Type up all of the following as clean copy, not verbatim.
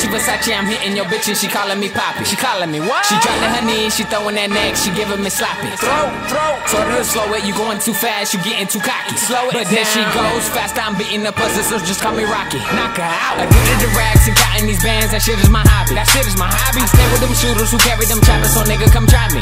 Versace, I'm hitting your bitch and she calling me Poppy. She calling me what? She dropping her knees, she throwing that neck, she giving me sloppy. Throw. Told her to slow it, you going too fast, you getting too cocky. Slow it, but then she goes fast, I'm beating the pussy, so just call me Rocky. Knock her out. Addicted to rags and counting these bands, that shit is my hobby. That shit is my hobby. Stay with them shooters who carry them choppers, so nigga come try me.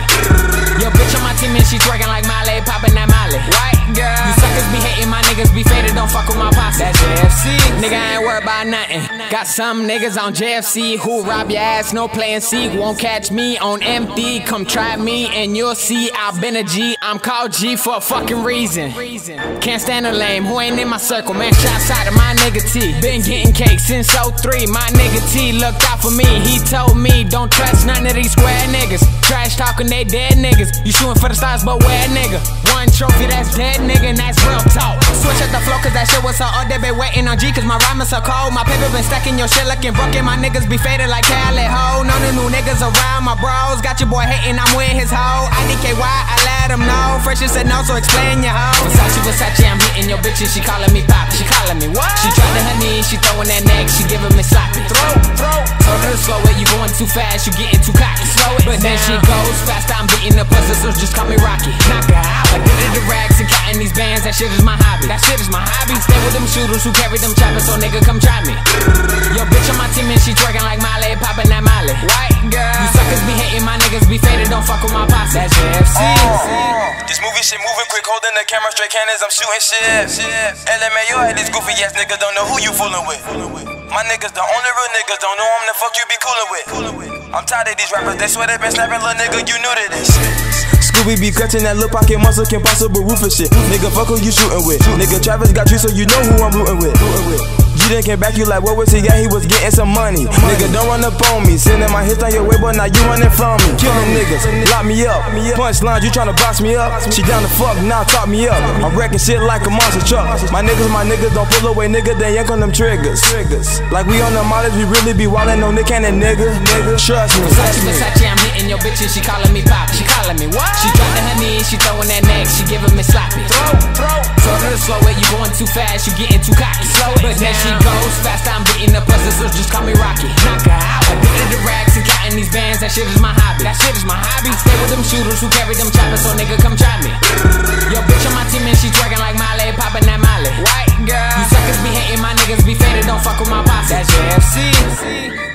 Yo bitch on my team and she twerking like Miley, popping that Molly. White girl, you suckers be hating, my niggas be faded, don't fuck with my posse. That's JFC, nigga I ain't worried about nothing. Got some niggas on JFC who rob your ass, no playing C. Won't catch me on empty, come try me and you'll see I've been a G. I'm called G for a fucking reason. Can't stand a lame who ain't in my circle, man. Shots out of my nigga T. Been getting cake since 03. My nigga T looked out for me. He told me don't trust none of these square niggas. Trash talking, they dead niggas. You shooting for the stars, but where nigga? One trophy, that's dead nigga, and that's real talk. Switch up the flow, cause that shit was so old. They been waiting on G, cause my rhyme is so cold. My paper been stuck in your shit looking broken. My niggas be faded like Cali ho. No new niggas around, my bros. Got your boy hating, I'm with his hoe. I need KY, I let him know. Fresh said no, so explain your hoe. Versace, I'm hitting your bitch and she calling me Poppy. She calling me what? She dropping her knees, she throwing that neck, she giving me sloppy. Throw. Told her to slow it, you going too fast, you getting too cocky. Slow it, but then she goes fast, I'm beating the pussy, so just call me Rocky. Knock her out. Addicted to rags and counting these bands, that shit is my hobby. That shit is my hobby. Stay with them shooters who carry them choppers, so nigga come try me. Yo bitch on my team and she twerking like Miley, popping that Molly. White girl, you suckers be hating, my niggas be faded, don't fuck with my posse. That's JFC. This movie shit moving quick, holding the camera straight cannons, I'm shooting shit. LMAO, these goofy ass niggas don't know who you fooling with. My niggas, the only real niggas, don't know I'm the fuck you be coolin' with. I'm tired of these rappers, they swear they been snapping, little nigga, you new to this shit. Scooby be clutching that little pocket muscle, can possible roof and shit. Nigga, fuck who you shooting with. Nigga, Travis got you, so you know who I'm rooting with. G done came back, you like, what was he at? He was getting some money. Nigga, don't run up on me. Sending my hits on your way, but now you running from me. Kill them niggas, lock me up. Punch lines, you tryna box me up. She down the fuck, now talk me up. I'm wrecking shit like a monster truck. My niggas don't pull away, nigga, they yank on them triggers. Like we on the models, we really be wildin' on Nick Cannon, nigga. Trust me. Versace, I'm hitting your bitch and she calling me Poppy. She calling me what? She dropping her knees, she throwing that neck, she giving me sloppy. Throw. Told her to slow it, you going too fast, you getting too cocky. Slow it, but then she goes fast, I'm beating the pussy, so just call me Rocky. Knock her out. Addicted to rags and counting these bands, that shit is my hobby. That shit is my hobby. Stay with them shooters who carry them choppers, so nigga come try me. Yo bitch on my team and she twerking like Miley, popping that Molly. White girl, you suckers be hating, my niggas be faded, don't fuck with my posse. That's JFC.